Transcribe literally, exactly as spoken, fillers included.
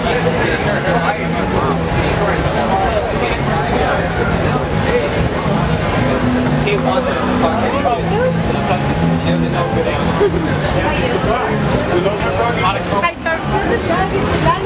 He wants to talk to you. She doesn't know who they are. I serve for the dog.